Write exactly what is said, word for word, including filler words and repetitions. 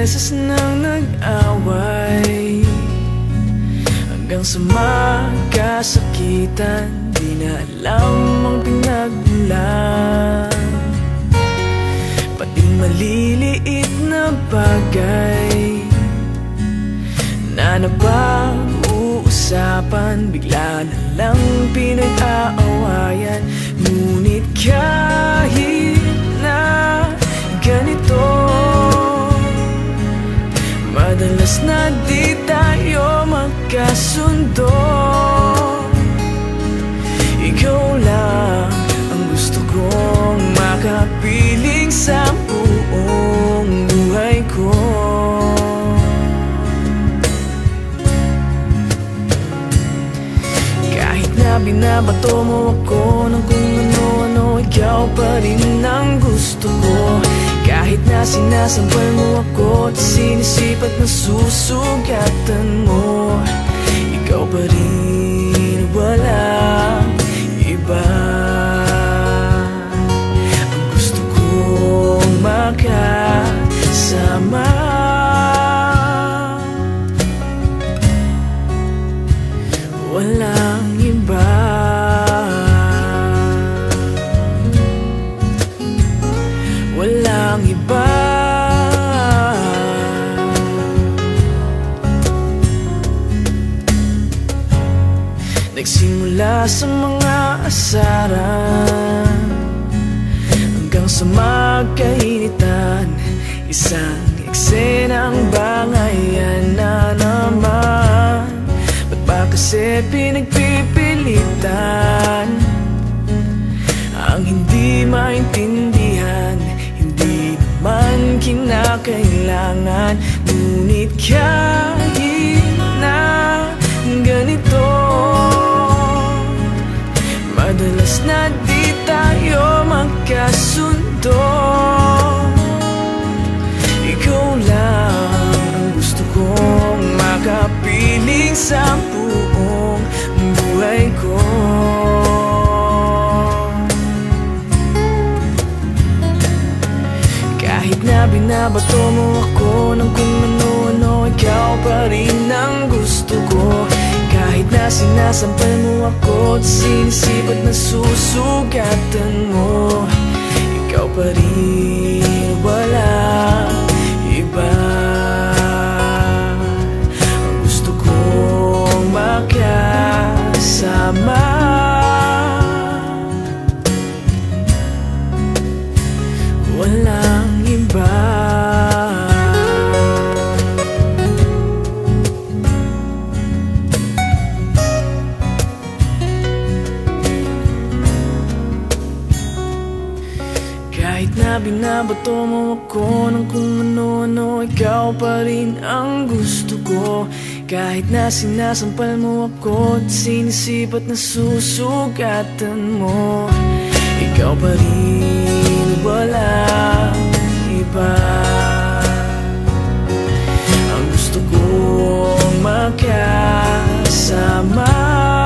beses nang nag-away, hanggang sa magkasakitan, di na alam ang pinagmulan. Pati maliliit na bagay na napag-uusapan, bigla na lang pinag-aawayan. Ngunit kahit na ganito, madalas na di tayo magkasundo. Ikaw lang ang gusto kong makapiling sa buong buhay ko. Kahit na binabato mo ako ng kung ano-ano, ikaw pa rin ang gusto ko. Kahit na sinasampal mo ako at sinisipat na susugatan mo, ikaw pa rin, walang iba. Ang gusto kong makasama, walang iba. Walang iba. Nagsimula sa mga asaran, hanggang sa magkainitan, isang eksenang bangayan na naman. Ba't ba kasi pinagpipilitan ang hindi maintindihan? Hindi naman kinakailangan. Ngunit kahit na ganito, madalas na di tayo magkasundo. Ikaw lang ang gusto kong makapiling sa buong buhay ko. Kahit na binabato mo ako ng kung ano-ano, ikaw pa rin ang gusto ko. Kahit na sinasampal mo ako at sinisipat na susugatan mo, ikaw pa rin, walang iba. Ang gusto kong makasama, walang iba. Kahit na binabato mo ako ng kung ano-ano, ikaw pa rin ang gusto ko. Kahit na sinasampal mo ako at sinisipat na susugatan mo, ikaw pa rin, walang iba. Ang gusto kong makasama,